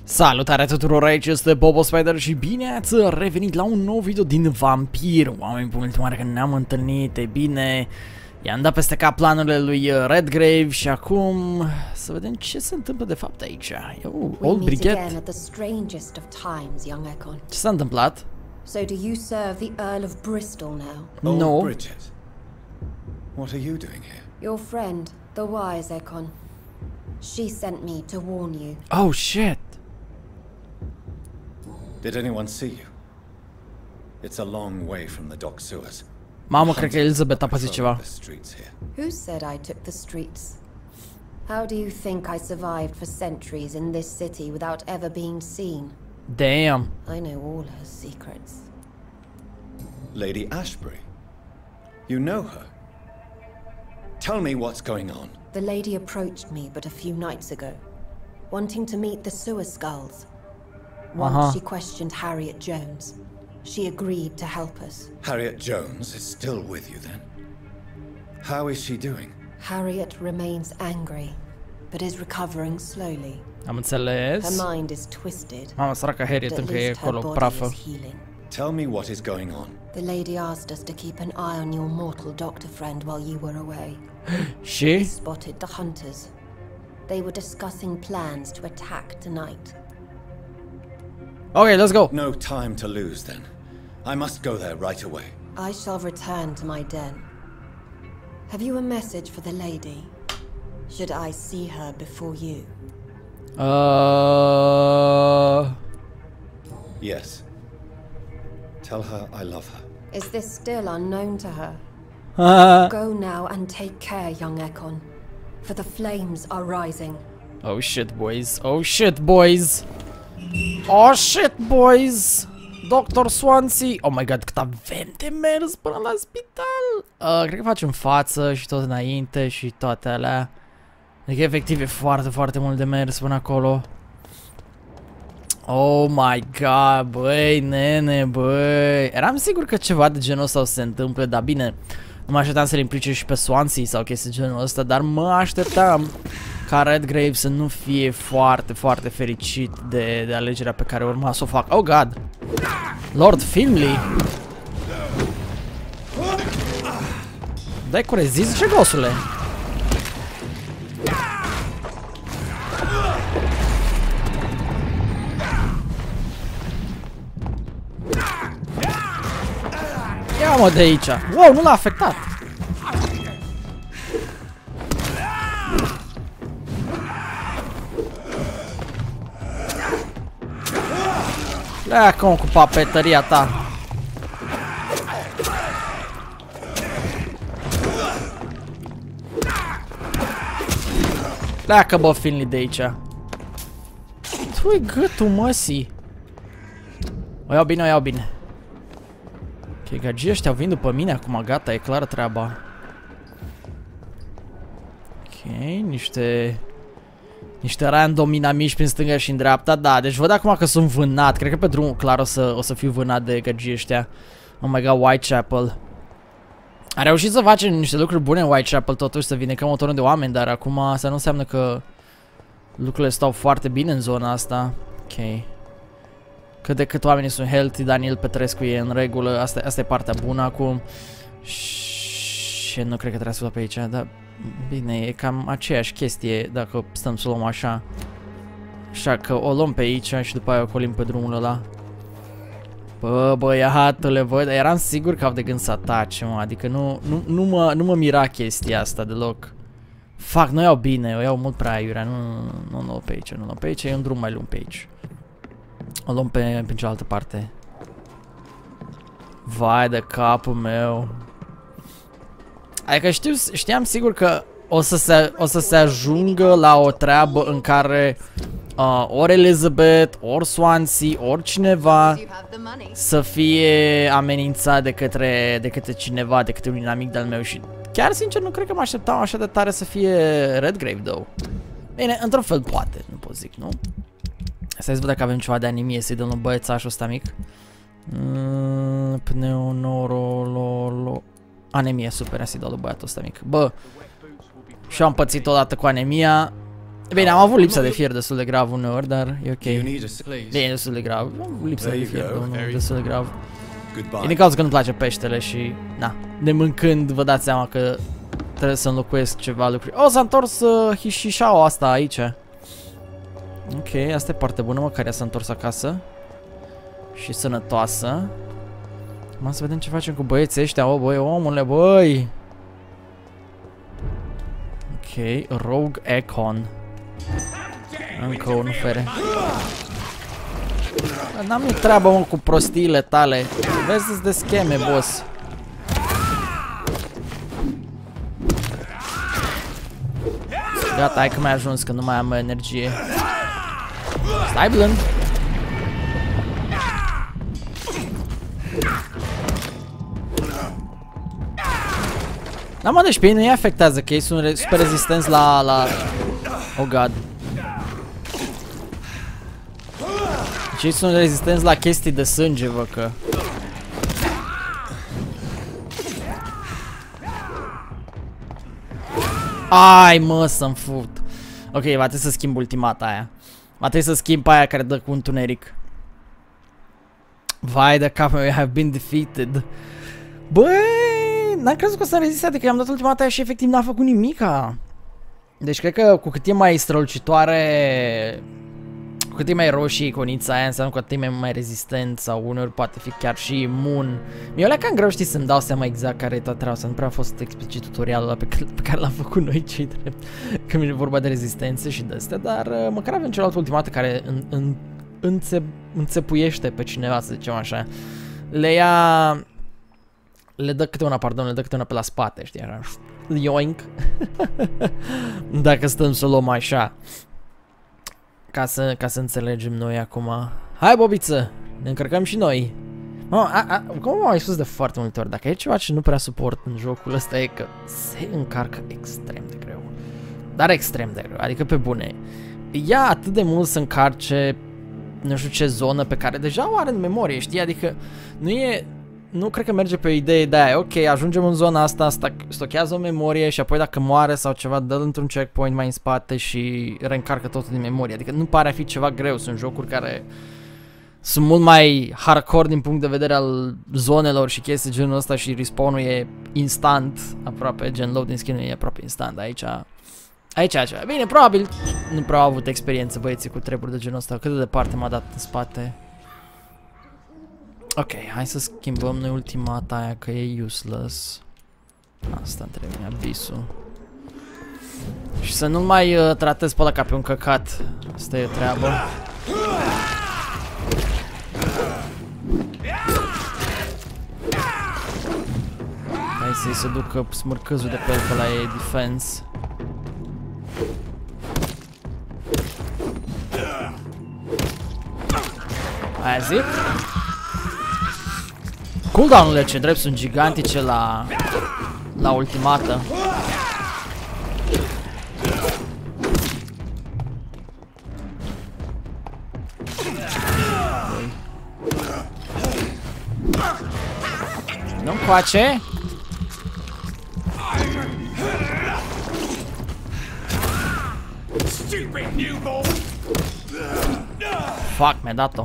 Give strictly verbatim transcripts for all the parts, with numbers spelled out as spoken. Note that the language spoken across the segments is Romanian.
Salutare tuturor, aici este Bobo Spider și bine ați revenit la un nou video din Vampir. Oameni buni, ultima oară când ne-am întâlnit, e bine, i-am dat peste cap planurile lui Redgrave și acum să vedem ce se întâmplă de fapt aici. Eu, Old Brigade. Ce s-a întâmplat? So do you serve the Earl of Bristol now? No. Old Bridget, what are you doing here? Your friend, the wise Ekon. She sent me to warn you. Oh shit. Did anyone see you? It's a long way from the dock sewers. Mamă, cred că Elizabeth a păzit ceva. Who said I took the streets? How do you think I survived for centuries in this city without ever being seen? Damn. I know all her secrets. Lady Ashbury. You know her. Tell me what's going on. The lady approached me but a few nights ago, wanting to meet the sewer skulls. Once Uh-huh. she questioned Harriet Jones. She agreed to help us. Harriet Jones is still with you then? How is she doing? Harriet remains angry, but is recovering slowly. Am înțeles. Her mind is twisted, Mamă, săraca Harriet but at încă e least her acolo, body prafă. is healing. Tell me what is going on. The lady asked us to keep an eye on your mortal doctor friend while you were away. Și? Spotted the hunters. They were discussing plans to attack tonight. Okay, let's go. No time to lose then. I must go there right away. I shall return to my den. Have you a message for the lady? Should I see her before you? Uh... Yes. Tell her I love her. Is this still unknown to her? Uh... Go now and take care, young Ekon, for the flames are rising. Oh shit, boys. Oh shit, boys. Oh shit, boys. doctor Swansea. Oh my god, cât avem de mers până la spital. Uh, cred că facem față și tot înainte și toate alea. Adică efectiv e foarte, foarte mult de mers până acolo. Oh my god, băi, nene, băi. Eram sigur că ceva de genul ăsta o să se întâmple, dar bine, nu mă așteptam să-l implice și pe Swansea sau chestii genul ăsta, dar mă așteptam ca Redgrave să nu fie foarte, foarte fericit de, de alegerea pe care urma să o fac. Oh god! Lord Finley! Dai cu rezist, ce gosule! Ia mă de aici! Wow, nu l-a afectat! Pleacă-mă cu papetăria ta! Pleacă, bă, Finley, de aici! Tu-i gâtul, măsii! O iau bine, o iau bine. Ok, gagii ăștia vin după mine acum, gata, e clară treaba. Ok, niște... Niște random inamici prin stânga și în dreapta, da, deci văd acum că sunt vânat, cred că pe drumul clar o să, o să fiu vânat de gagii ăștia. Oh my god, Whitechapel. A reușit să facem niște lucruri bune în Whitechapel totuși, să vindecăm o tonă de oameni, dar acum asta nu înseamnă că lucrurile stau foarte bine în zona asta. Ok. Cât de cât oamenii sunt healthy, Daniel Petrescu e în regulă, asta, asta e partea bună acum. Și nu cred că trebuie să luăm pe aici, dar bine, e cam aceeași chestie dacă stăm să o luăm așa. Așa că o luăm pe aici și după aia o colim pe drumul ăla. Bă, băiatule, bă, dar eram sigur că au de gând să atace, mă, adică nu, nu, nu, mă, nu mă mira chestia asta deloc. Fac, nu iau bine, o iau mult prea aiurea, nu, nu, nu, pe aici, nu, nu, pe aici e un drum mai lung pe aici. O luăm pe, pe cealaltă parte. Vai de capul meu. Adică știu, știam sigur că o să se, o să se ajungă la o treabă în care uh, ori Elizabeth, ori Swansea, ori cineva să fie amenințat de către, de către cineva, de către un inamic de-al meu și chiar sincer nu cred că mă așteptam așa de tare să fie Redgrave, though. Bine, într-un fel poate, nu pot zic, nu? Să vedem dacă avem ceva de animie, să-i dăm un băiețașul ăsta mic. Mm, Pneunorolo... Anemie, super, să-i dau de băiatul ăsta mic. Bă, și-am pățit odată cu anemia. Bine, am avut lipsa de fier destul de grav uneori, dar e ok. You need a Bine, e destul de grav. Am avut lipsa de fier uneori, destul de grav. E din goodbye. cauza că nu-mi place peștele și, na, de mâncând vă dați seama că trebuie să înlocuiesc ceva lucruri. Oh, s-a întors uh, Hishishawa asta aici. Ok, asta e parte bună, măcar ea s-a întors acasă. Și sănătoasă. Acum să vedem ce facem cu băieții ăștia. O, băi, omule, băi. Ok, Rogue Econ. Încă un fere. N-am nici treabă, mă, cu prostiile tale. Vezi de scheme, boss. Gata, hai că mi-a ajuns, că nu mai am energie. Stai blând. Da, mă, deci pe ei nu-i afectează, că ei sunt re super rezistenți la, la... Oh, God. Deci ei sunt rezistenți la chestii de sânge, vă, că... Ai, mă, să-mi fut. Ok, va trebui să schimb ultimata aia. Va trebui să schimb aia care dă cu întuneric. Vai de cap meu, I have been defeated. Băi, n-am crezut că o să reziste, adică i-am dat ultimata aia și efectiv n-a făcut nimica. Deci cred că cu cât e mai strălucitoare, cu cât e mai roșie iconița aia, înseamnă cu atât e mai, mai rezistent sau uneori poate fi chiar și imun. Mie o cam greu, știi, să-mi dau seama exact care e toată treaba asta. Nu prea a fost explicit tutorialul ăla pe care, pe care l-am făcut noi, cei drept, când e vorba de rezistențe și de astea, dar măcar avem celălalt ultimată care în, în, înțe, înțepuiește pe cineva, să zicem așa. Le ia... Le dă câte una, pardon, le dă câte una pe la spate, știi, așa. Yoink. Dacă stăm să o luăm așa. Ca să, ca să înțelegem noi acum. Hai, bobiță, ne încărcăm și noi. Mama, a, a, cum m-am mai spus de foarte multe ori, dacă e ceva ce nu prea suport în jocul ăsta e că se încarcă extrem de greu. Dar extrem de greu, adică pe bune. Ia atât de mult să încarce nu știu ce zonă pe care deja o are în memorie, știi? Adică nu e... Nu cred că merge pe o idee de aia, ok, ajungem în zona asta, stochează o memorie și apoi dacă moare sau ceva, dă-l într-un checkpoint mai în spate și reîncarcă totul din memorie. Adică nu pare a fi ceva greu, sunt jocuri care sunt mult mai hardcore din punct de vedere al zonelor și chestii genul ăsta și respawn-ul e instant, aproape, gen loading screen-ul e aproape instant, aici... Aici altceva. Bine, probabil nu prea au avut experiență băieții cu treburi de genul ăsta, cât de departe m-a dat în spate. Ok, hai să schimbăm noi ultimata aia, că e useless. Asta trebuie, abisul. Și să nu mai uh, tratez pe ăla ca pe un căcat. Asta e treabă. Hai să-i se ducă smârcăzul de pe el, că ăla e defense. Aia zic? Cooldown-urile ce drept sunt gigantice la la ultimată. Nu-mi coace. Fuck, mi-a dat-o.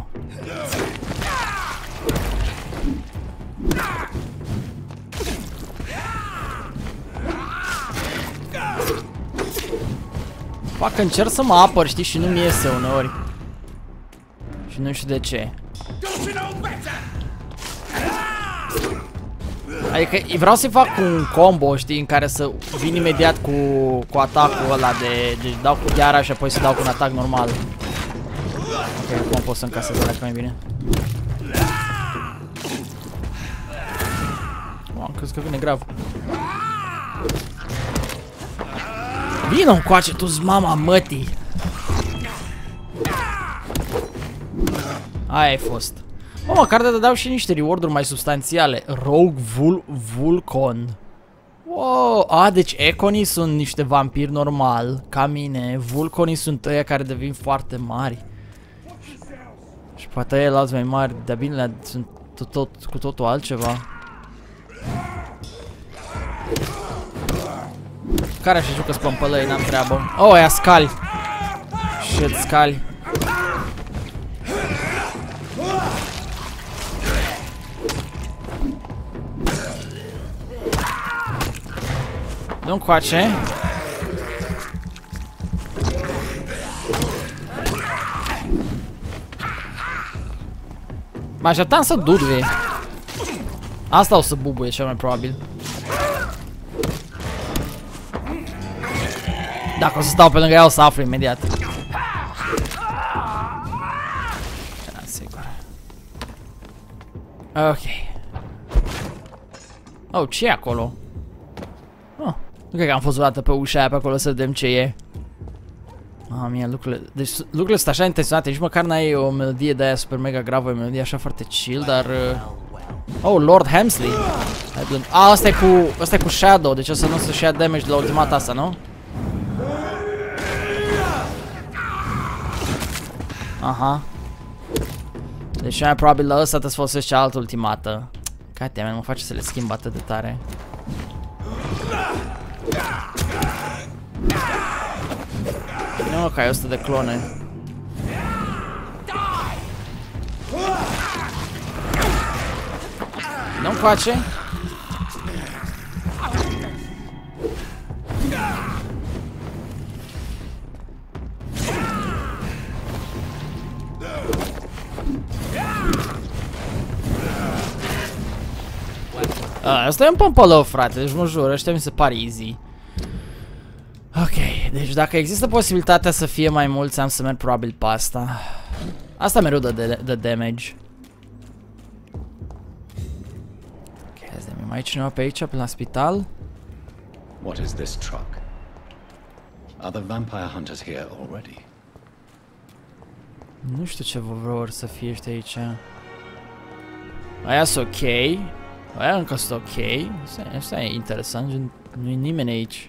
Fac, încerc să mă apăr, știi, și nu-mi iese uneori. Și nu știu de ce. Adică vreau să-i fac un combo, știi, în care să vin imediat cu, cu atacul ăla de... Deci dau cu gheara și apoi să dau cu un atac normal. Ok, cum pot să încasez alea mai bine. Oh, am crezut că vine grav. Vino încoace, tu-s mama mătii. Aia ai fost. O, măcar de dau și niște reward-uri mai substanțiale. Rogue Vul Vulcon. Wow, a, deci Econii sunt niște vampiri normal, ca mine. Vulconii sunt ăia care devin foarte mari. Și poate ăia alți mai mari, de-a bine, sunt tot, tot, cu totul altceva. Care așa jucă spămpălăi, n-am treabă. Oh, aia scali. Shit, scali. Nu-mi coace. Mă așteptam să durve. Asta o să bubuie cel mai probabil. Dacă o să stau pe lângă ea o să aflu imediat. Era sigur. Ok. Oh, ce e acolo? Oh, nu cred că am fost vreodată pe ușa aia pe acolo să vedem ce e. Ah, mie, lucrurile... Deci lucrurile sunt așa intenționate, nici măcar n-ai o melodie de aia super mega gravă, o melodie așa foarte chill, dar... Uh... Oh, Lord Hemsley! Ah, ăsta e cu... ăsta e cu Shadow, deci o să nu să-și ia damage de la ultimata asta, nu? Aha. Deci mai probabil la ăsta trebuie să folosești cealaltă ultimată. Goddammit, mă face să le schimb atât de tare. Nu, că ai o sută de clone. Nu-mi face? Asta e un pompolău, frate, deci mă jur, ăștia mi se par easy. Ok, deci dacă există posibilitatea să fie mai mulți, am să merg probabil pe asta. Asta mereu dă de, de damage. Ok, hai să vedem, mai e cineva pe aici, pe la spital? What is this truck? Are the vampire hunters here already? Nu știu ce vor să fie ăștia aici. Aia sunt ok. Aia încă sunt ok. Asta, asta e interesant, nu e nimeni aici.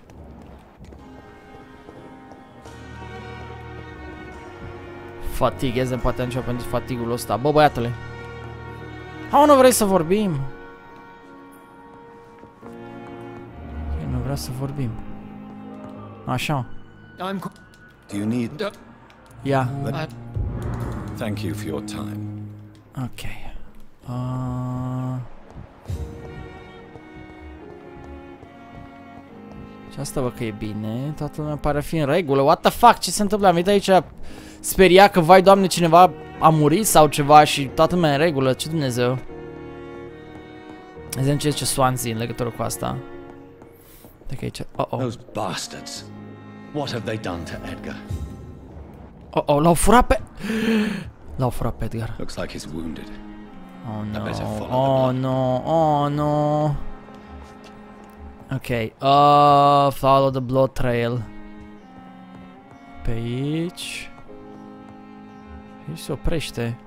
Fatigue, poate încep pentru fatigul ăsta. Bă, băiatule. Hai, nu vrei să vorbim? Eu nu vreau să vorbim. Așa. Do you need... Ia. Yeah. Thank you for your time. Ok. Uh... Și asta văd că e bine. Toată lumea pare a fi în regulă. What the fuck? Ce se întâmplă? Am venit aici speria că, vai doamne, cineva a murit sau ceva și toată lumea e în regulă. Ce Dumnezeu? Vedem ce zice Swansea în legătură cu asta. Dacă aici... Oh, oh. Those bastards. What have they done to Edgar? Oh, oh, l-au furat pe... L-au furat pe Edgar. Looks like he's wounded. Oh no, oh no, oh no. Ok, uh, follow the blood trail. Pe aici. Aici se oprește.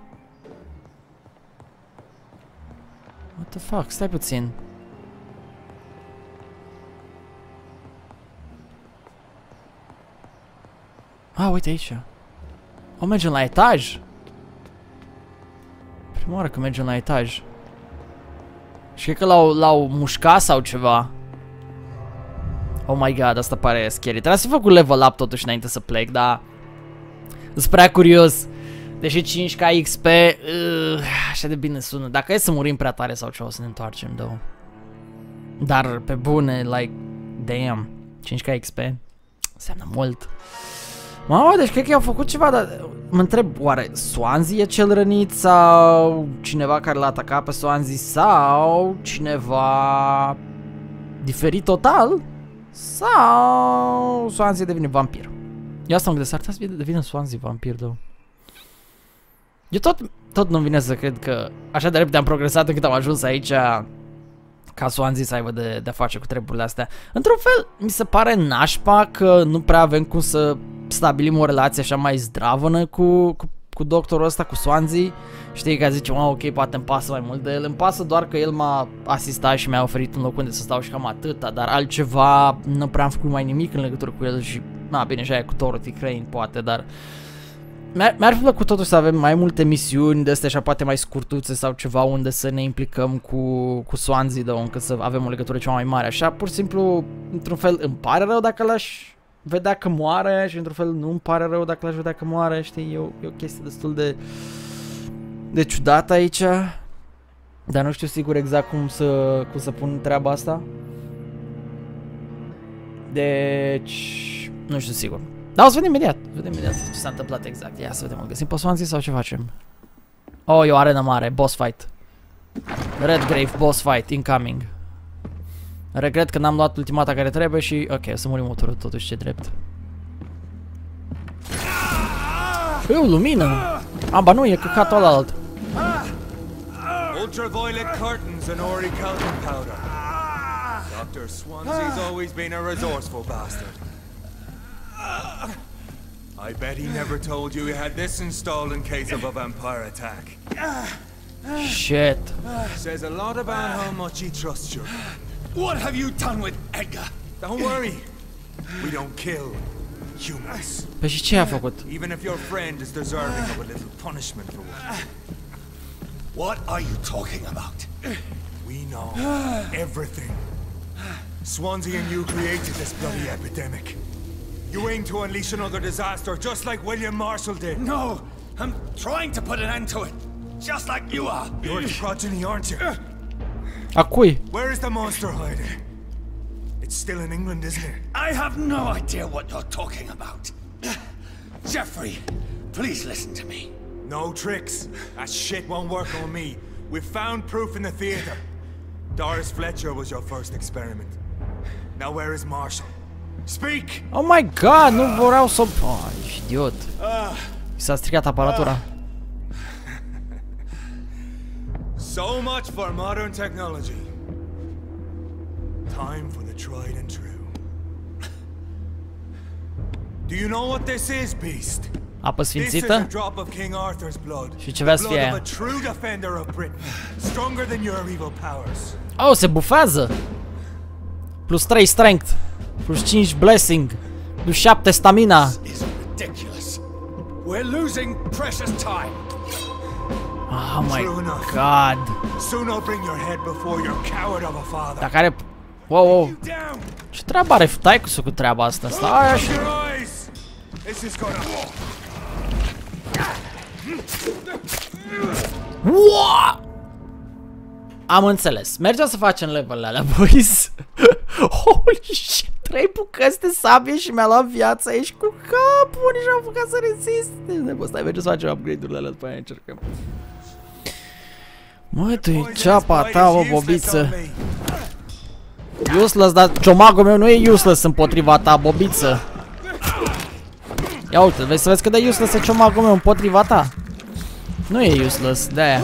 What the fuck, stai puțin. Ah, uite aici. O, mergem la etaj. Prima oară că mergem la etaj. Și cred că l-au mușcat sau ceva. Oh my god, asta pare scary. Trebuie să fi făcut level up totuși înainte să plec, dar... Sunt prea curios. Deși cinci K X P... Uh, așa de bine sună. Dacă e să murim prea tare sau ceva, o să ne întoarcem, două. Dar pe bune, like... Damn. cinci K X P. Înseamnă mult. Mamă, deci cred că i-au făcut ceva, dar... Mă întreb, oare Swansea e cel rănit sau... Cineva care l-a atacat pe Swansea sau... Cineva... Diferit total? Sau... Swansea devine vampir. Eu asta mă gândesc, ar trebui să devină Swansea vampir, două. Eu tot, tot nu vine să cred că așa de repede am progresat încât am ajuns aici ca Swansea să aibă de, de face cu treburile astea. Într-un fel, mi se pare nașpa că nu prea avem cum să stabilim o relație așa mai zdravănă cu, cu, cu doctorul ăsta, cu Swansea. Știi, că zice, oh, ok, poate îmi pasă mai mult de el. Îmi pasă doar că el m-a asistat și mi-a oferit un loc unde să stau și cam atâta, dar altceva nu prea am făcut mai nimic în legătură cu el și, na, bine, și aia cu Dorothy Crane, poate, dar... Mi-ar fi plăcut totuși să avem mai multe misiuni de astea așa poate mai scurtuțe sau ceva unde să ne implicăm cu, cu Swansea, dar încât să avem o legătură ceva mai mare. Așa, pur și simplu, într-un fel, îmi pare rău dacă l-aș vedea că moare și într-un fel nu-mi pare rău dacă l-aș vedea că moare, știi, e o, e o chestie destul de de ciudată aici, dar nu știu sigur exact cum să, cum să pun treaba asta. Deci, nu știu sigur. Dar o să vedem imediat, vedem imediat ce s-a întâmplat exact. Ia să vedem, îl găsim pe Swansea sau ce facem? Oh, e o arenă mare, boss fight. Redgrave, boss fight, incoming. Regret că n-am luat ultimata care trebuie și... Ok, o să murim motorul totuși, ce drept. E o lumină! A, ba nu, e căcatul ălalt. Ultraviolet curtains and orichalcum powder. Doctor Swansea's always been a resourceful bastard. I bet he never told you he had this installed in case of a vampire attack. Shit. Says a lot about how much he trusts you. What have you done with Edgar? Don't worry. We don't kill humans. Păi și ce a făcut? Even if your friend is deserving of a little punishment for what. What are you talking about? We know everything. Swansea and you created this bloody epidemic. You aim to unleash another disaster just like William Marshall did. No, I'm trying to put an end to it, just like you are. You're the progeny, aren't you? A cui? Where is the monster hiding? It's still in England, isn't it? I have no idea what you're talking about. Jeffrey, please listen to me. No tricks. That shit won't work on me. We've found proof in the theater. Doris Fletcher was your first experiment. Now where is Marshall? Speak! Oh my god, nu vreau să... Oh, ești idiot. I s-a stricat aparatura. So much for modern technology. Time for the tried and true. Do you know what this is, Beast? Apă This is a sfințită? drop of King Arthur's blood. Și ce vrea să The fie blood aia? of a true defender of Britain, stronger than your evil powers. Oh, se bufează! Plus trei strength. Plus cinci blessing. Plus șapte stamina. This is ridiculous. We're losing precious time. Oh my True enough. god. Soon I'll bring your head before your coward of a father. Dacă are... Wow, wow. Down! Ce treabă are taicu-sul cu treaba asta? Stai așa. Your eyes! This is gonna... Wow! Am înțeles. Mergem să facem level-ele alea, boys. Holy shit. Trei bucăți de sabie și mi-a luat viața. Ești cu capul. Nici n-am făcut să rezist. Bă, stai, mergem să facem upgrade-urile alea, după aia încercăm. Măi, tu-i ceapa ta, bă, bobiță. Useless, dar ciomagul meu nu e useless împotriva ta, bobiță. Ia uite, vezi să vezi cât de useless e ciomagul meu împotriva ta. Nu e useless, de-aia.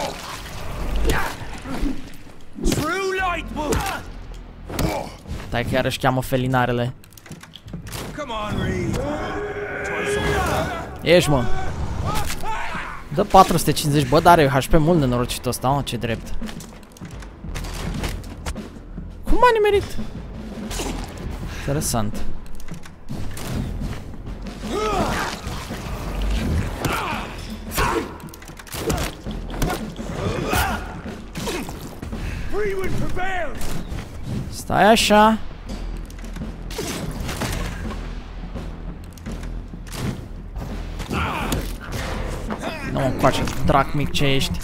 Stai că iar își cheamă felinarele. Ești, mă. Dă patru sute cincizeci, bă, dar are H P mult nenorocit ăsta, mă, ce drept. Cum a nimerit? Interesant. Stai așa. Nu mă încoace, drac mic ce ești.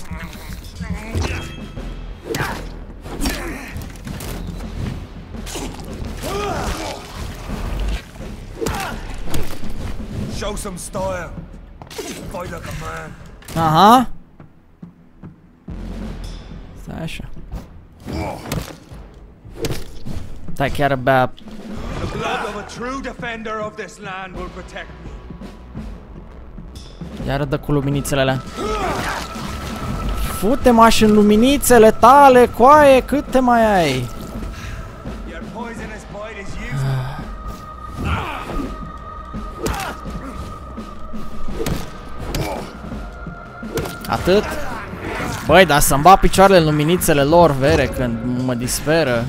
Show some style. Fight like a man. Aha. Stai așa. Stai chiar abia. The blood of a true defender of this land will protect me. Iar dă cu luminițele alea. Fute-mă și în luminițele tale, coaie, cât te mai ai? Your poisonous bite is used. Atât? Băi, dar să-mi bat picioarele în luminițele lor, vere, când mă disperă.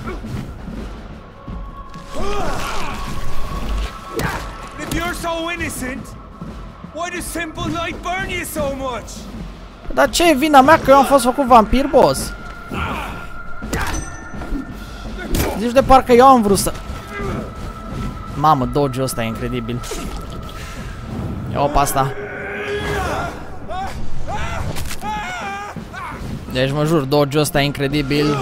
If you're so innocent, why does simple light burn you so much? Dar ce e vina mea că eu am fost făcut vampir, boss? Zici de parcă eu am vrut să... Mamă, dodge-ul ăsta e incredibil. Ia-o pe asta. Deci mă jur, dodge-ul ăsta e incredibil.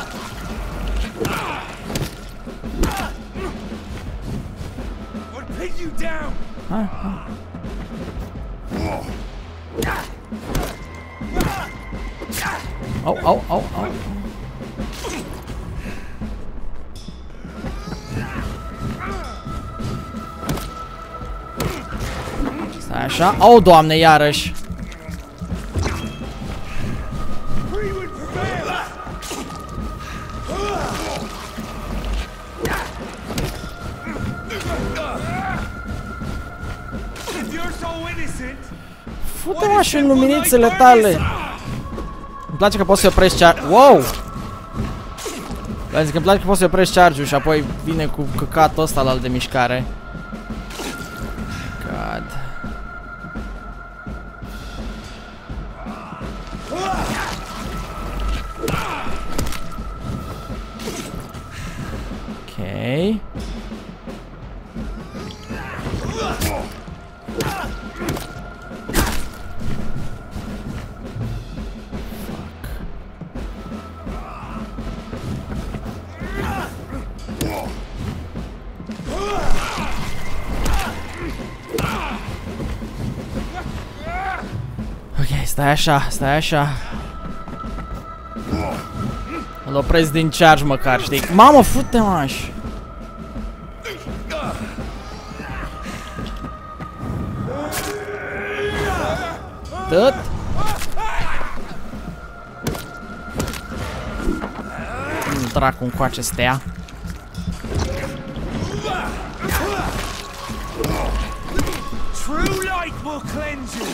Ha, ha. Au, au, au, au. Stai așa. Au, Doamne, iarăși. Fute-mă și în luminițele tale. Îmi place că poți să oprești charge. Wow! Zic că îmi place că poți să oprești charge-ul și apoi vine cu căcatul ăsta la de mișcare. God. Ok. Stai așa, stai așa. Îl opresc din charge măcar, știi? Mamă, fute-mă aș. Tot? Dracu încoace stea. True light will cleanse you.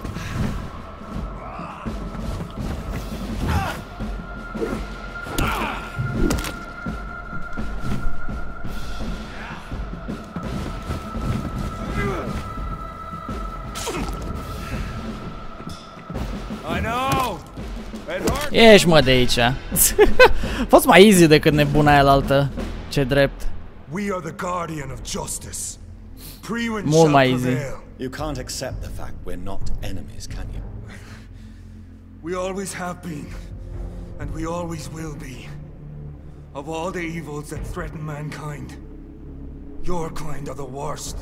I know. Ești, mă, de aici. Fost mai easy decât nebuna aia altă. Ce drept. We are the guardian of justice. Priwen Mult shall mai easy. prevail. You can't accept the fact we're not enemies, can you? We always have been, and we always will be. Of all the evils that threaten mankind, your kind are the worst.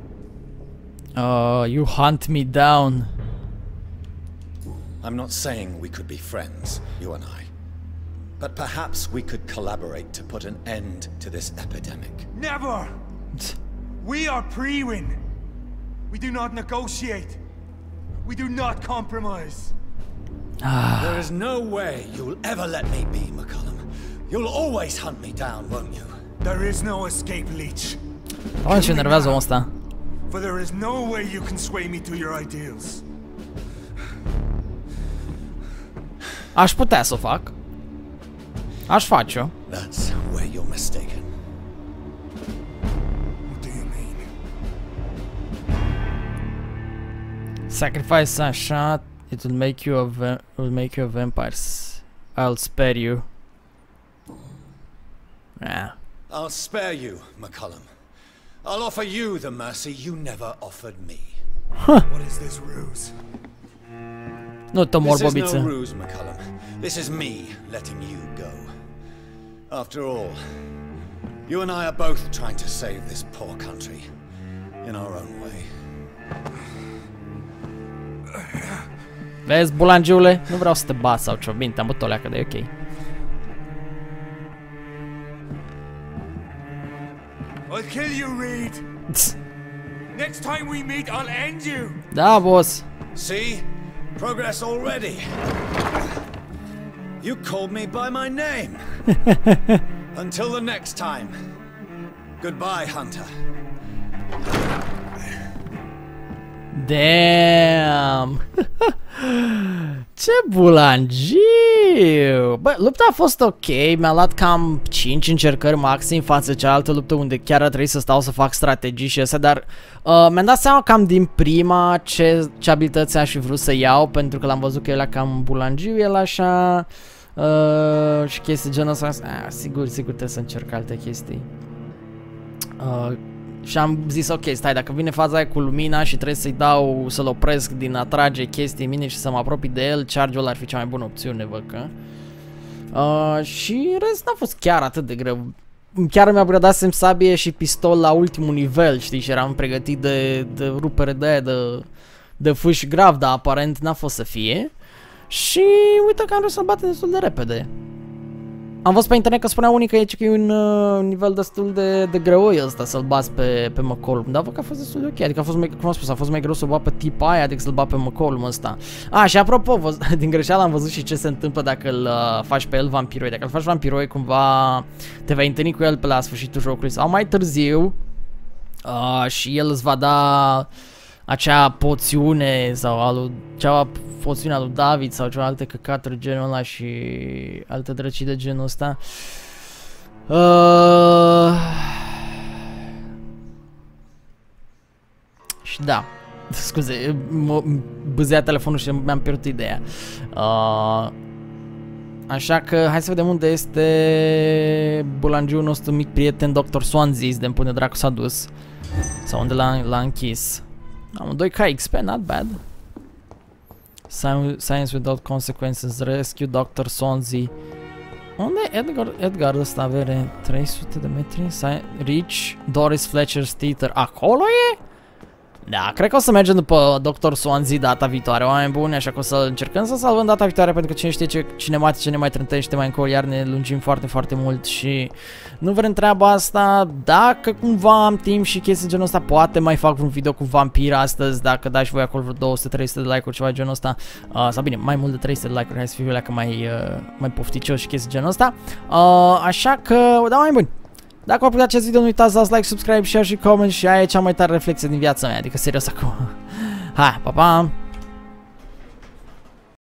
Oh, you hunt me down. I'm not saying we could be friends, you and I. But perhaps we could collaborate to put an end to this epidemic. Never! We are Priwen. We do not negotiate. We do not compromise. There is no way you'll ever let me be, McCullum. You'll always hunt me down, won't you? There is no escape, Leech. Oameni, ce nervează omul ăsta. For there is no way you can sway me to your ideals. Aș putea să o fac. Aș face-o. That's where you're mistaken. What do you mean? Sacrifice așa. It will make you a va will make you a vampires. I'll spare you. Yeah. I'll spare you, McCullum. I'll offer you the mercy you never offered me. What is this ruse? Nu te mor, This is bobiță. no ruse, McCullum. This is me letting you go. After all, you and I are both trying to save this poor country in our own way. Vezi, bulangiule? Nu vreau să te bat sau ce. Bine, te-am bătut o leacă, dar e ok. I'll kill you, Reed. Next time we meet, I'll end you. Da, boss. See? Progress already. You called me by my name. Until the next time. Goodbye, Hunter. Damn! Ce bulangiu! Bă, lupta a fost ok, mi-a luat cam cinci încercări maxim față de cealaltă luptă unde chiar a trebuit să stau să fac strategii și astea, dar uh, mi-am dat seama cam din prima ce, ce abilități aș fi vrut să iau, pentru că l-am văzut că el e cam bulangiu, el așa uh, și chestii genul ăsta. Ah, sigur, sigur trebuie să încerc alte chestii. Uh, Și am zis, ok, stai, dacă vine faza aia cu lumina și trebuie să-i dau, să-l opresc din a trage chestii în mine și să mă apropii de el, charge-ul ar fi cea mai bună opțiune, văd că. Uh, și în rest n-a fost chiar atât de greu. Chiar mi-a predat sabie și pistol la ultimul nivel, știi, și eram pregătit de, de rupere de aia, de, de fâși grav, dar aparent n-a fost să fie. Și uite că am reușit să-l bate destul de repede. Am văzut pe internet că spunea unii că e, că e un uh, nivel destul de, de greoi ăsta să-l bați pe, pe McCollum, dar văd că a fost destul de ok, adică a fost mai, cum am spus, a fost mai greu să-l bat pe tipa aia decât să-l bat pe McCollum ăsta. A, și apropo, din greșeală am văzut și ce se întâmplă dacă îl uh, faci pe el vampiroi. Dacă îl faci vampiroi, cumva te vei întâlni cu el pe la sfârșitul jocului sau mai târziu uh, și el îți va da acea poțiune sau alu, cea poțiune a lui David sau ceva alte căcaturi genul ăla și alte drăcii de genul ăsta. Uh... Și da, scuze, mă bâzea telefonul și mi-am pierdut ideea. Uh... Așa că hai să vedem unde este bulangiul nostru mic prieten doctor Swansea, de pune dracu s-a dus. Sau unde l-a închis. Am doi K X P, not bad. Science without consequences, rescue doctor Swansea. Unde e Edgar? Edgar ăsta avere trei sute de metri. Reach Doris Fletcher's Theater. Acolo e? Da, cred că o să mergem după doctor Swansea data viitoare, oameni buni, așa că o să încercăm să salvăm data viitoare, pentru că cine știe ce cinematice ne mai trântește mai încolo, iar ne lungim foarte, foarte mult și nu vrem treaba asta. Dacă cumva am timp și chestii genul ăsta, poate mai fac un video cu vampir astăzi, dacă dați voi acolo vreo două sute trei sute de like-uri, ceva genul ăsta, uh, sau bine, mai mult de trei sute de like-uri, hai să fiu eu mai, uh, mai pofticios și chestii genul ăsta, uh, așa că, da, oameni buni. Dacă v-a plăcut acest video, nu uitați să dați like, subscribe, share și comment și aia e cea mai tare reflexie din viața mea, adică serios acum. Hai, pa, pa!